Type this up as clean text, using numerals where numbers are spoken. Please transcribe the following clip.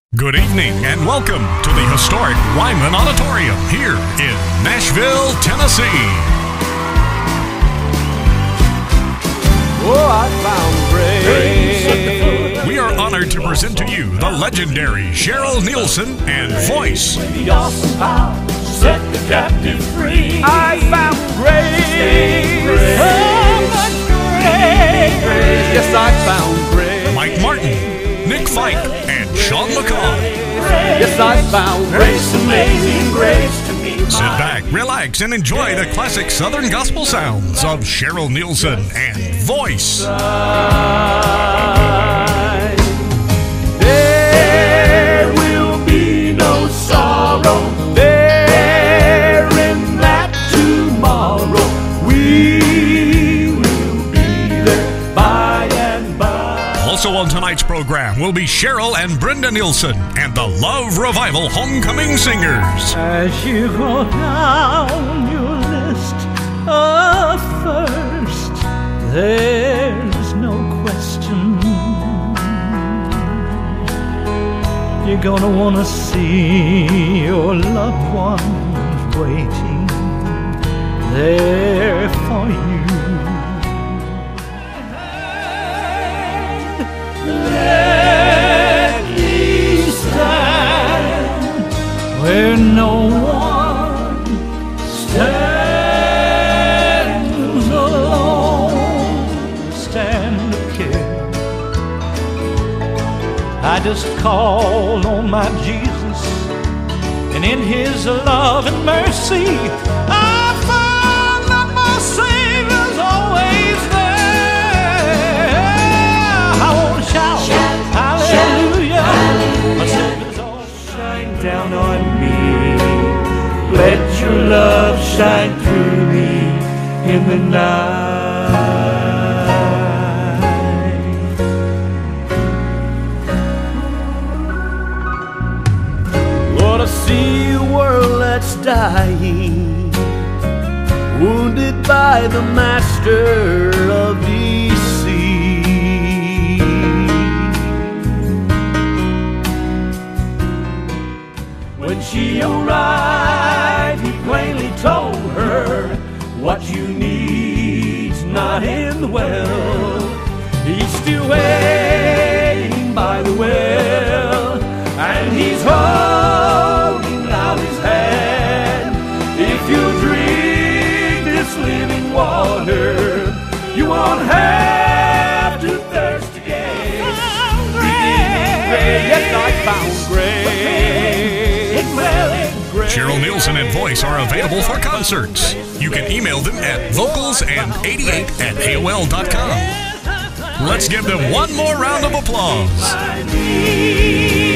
Good evening and welcome to the historic Ryman Auditorium here in Nashville, Tennessee. Oh, I found grace. We are honored to present to you the legendary Cheryl Nielsen and Voice. The awesome power set the captive free. I found grace. So much grace. Yes, I found grace. Mike Martin, Nick Fike, and Sean McCall. Yes, I found Grace, amazing grace to me. Sit back, relax, and enjoy the classic Southern gospel sounds of Cheryl Nielsen and Voice. There will be no sorrow there in that tomorrow. We will be there by and by. Also on tonight's program will be Cheryl and Brenda Nielsen and the Love Revival Homecoming Singers. As you go down your list of first, there's no question you're gonna wanna see your loved ones waiting there for you. Let me stand where no one stands alone. Stand of care. I just call on my Jesus, and in His love and mercy, I find that my Savior's always there. I want to shout, hallelujah. My Savior's always Shine down on me. Let your love shine through me in the night. Lord, I see a world that's dying, wounded by the master of the sea. When she arrived, he plainly told her, what you need's not in the well. He's still waiting by the well, and he's holding out his hand. If you drink this living water, you won't have to thirst again. Yes, I found grace. Cheryl Nielsen and Voice are available for concerts. You can email them at vocalsand88@aol.com. Let's give them one more round of applause. By me.